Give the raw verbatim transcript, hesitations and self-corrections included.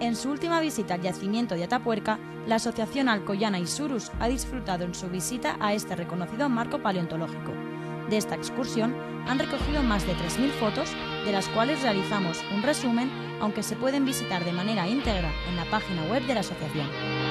En su última visita al yacimiento de Atapuerca, la Asociación Alcoyana Isurus ha disfrutado en su visita a este reconocido marco paleontológico. De esta excursión han recogido más de tres mil fotos, de las cuales realizamos un resumen, aunque se pueden visitar de manera íntegra en la página web de la asociación.